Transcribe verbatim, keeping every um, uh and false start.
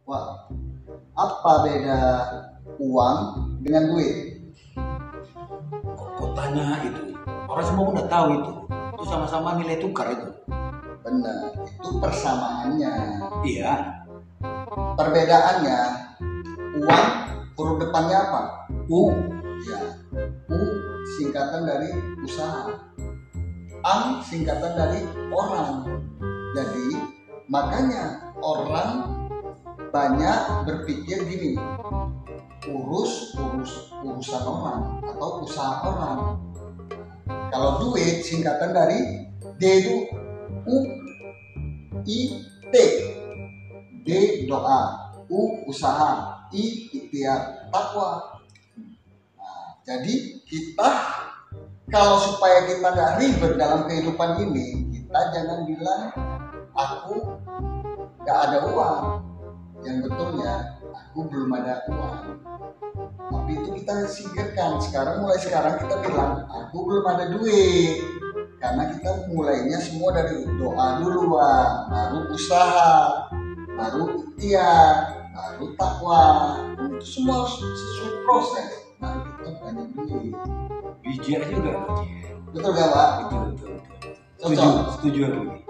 Wah, apa beda uang dengan duit? Kok kok tanya itu? Orang semua udah tahu itu. Itu sama-sama nilai tukar itu. Benar, itu persamaannya. Iya. Perbedaannya, uang huruf depannya apa? U. Ya, U singkatan dari usaha, ang singkatan dari orang. Jadi makanya orang banyak berpikir gini, urus urus urusan orang atau usaha orang. Kalau duit singkatan dari D itu U I T, D doa, U usaha, I ikhtiar, takwa. Nah, jadi kita kalau supaya kita nggak ribet dalam kehidupan ini, kita jangan bilang aku nggak ada uang. Yang betulnya aku belum ada uang. Tapi itu kita singkirkan. Sekarang mulai sekarang kita bilang aku belum ada duit. Karena kita mulainya semua dari doa dulu, Bang. Baru usaha, baru ikhtiar, baru takwa. Itu semua harus sesuai proses. Baru kita banyak duit. Biji aja udah ada. Betul gak, Pak? Betul betul betul. Cocok. Setuju, setuju aku.